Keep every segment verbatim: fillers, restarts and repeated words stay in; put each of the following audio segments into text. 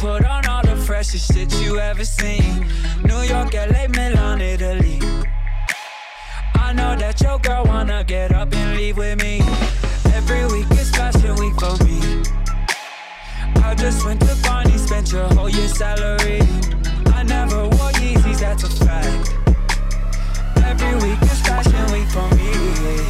put on all the freshest shit you ever seen. New York, L A, Milan, Italy. I know that your girl wanna get up and leave with me. Every week is fashion week for me. I just went to Barney, spent your whole year's salary. I never wore Yeezys, that's a fact. Every week is fashion week for me.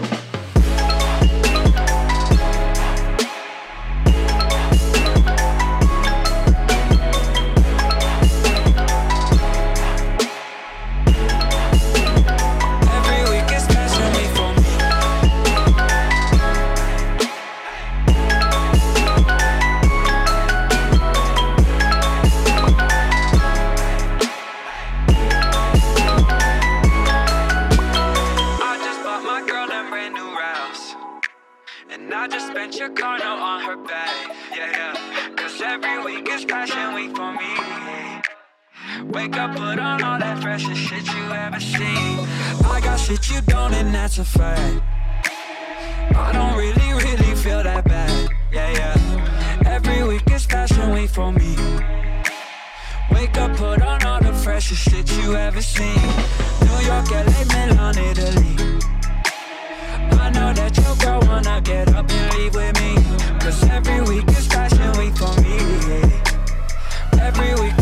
Your car note on her bag, yeah, yeah. Cause every week is fashion week for me. Wake up, put on all that freshest shit you ever seen. I got shit you don't, and that's a fact. I don't really, really feel that bad, yeah, yeah. Every week is fashion week for me. Wake up, put on all the freshest shit you ever seen. New York, L A, Milan, Italy. I know that your girl wanna get up and leave with me. Cause every week is fashion week for me. Every week